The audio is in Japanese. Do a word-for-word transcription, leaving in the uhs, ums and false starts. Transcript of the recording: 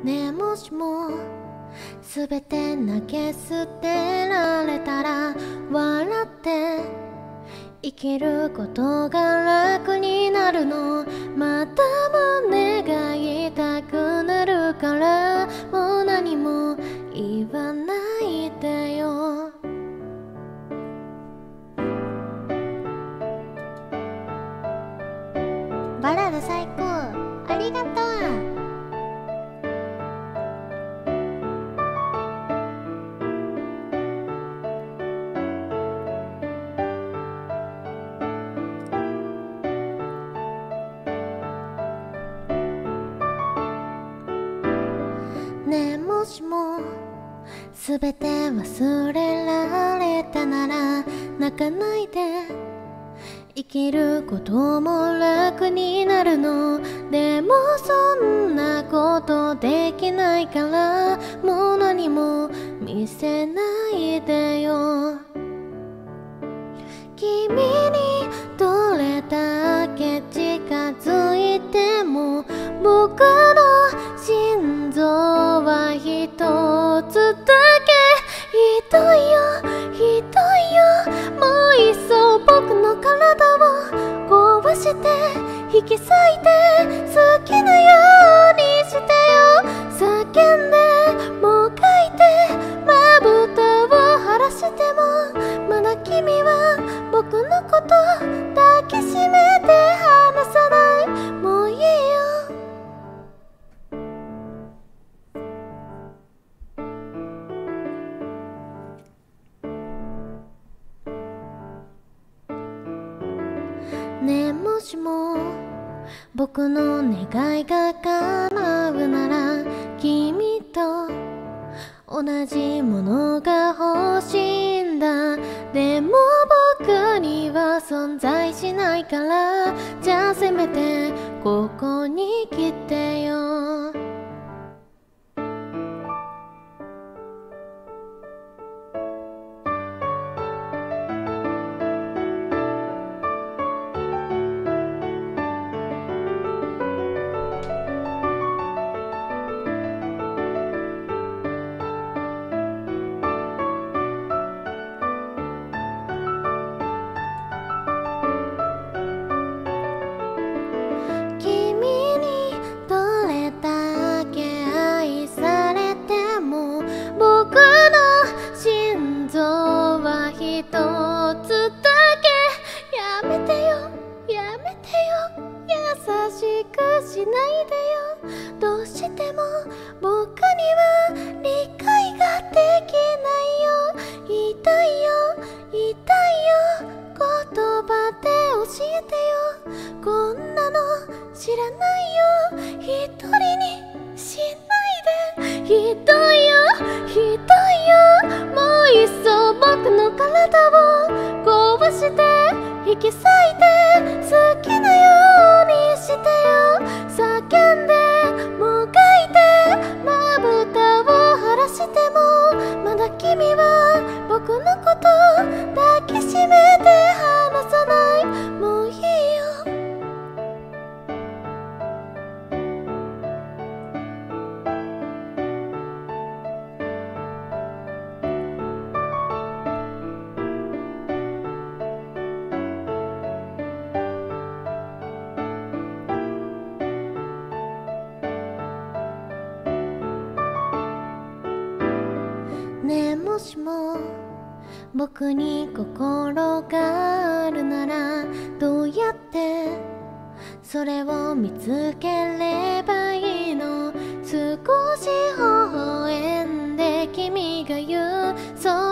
ねえもしもすべて投げ捨てられたら笑って生きることが楽になるの。また胸が痛くなるからもう何も言わないでよ。バラード最高、ありがとう。ねえもしもすべて忘れられたなら泣かないで生きることも楽になるの。でもそんなことできないからもう何も見せないでよ。君にどれだけ近づいても僕の心臓は一つだけ。ひどいよひどいよ、もういっそ僕の体を壊して引き裂いて好きなようにしてよ。叫んでもがいてまぶたを晴らしてもまだ君は僕のこと抱きしめて離さない。もういいよ。ねえもしも僕の願いが叶うなら君と同じものが欲しいんだ。でも僕には存在しないからじゃあせめてここに来てよ。しないでよ。どうしても僕には理解ができないよ。痛いよ痛いよ、言葉で教えてよ。こんなの知らないよ。一人にしないで。ひどいよひどいよ、もういっそ僕の体を壊して引き裂いて好きなようにしてよ。叫んでもがいてまぶたを晴らしてもまだ君は僕のこと抱きしめて離さない。もういいよ。ねえもしも僕に心があるならどうやってそれを見つければいいの。少し微笑んで君が言うそ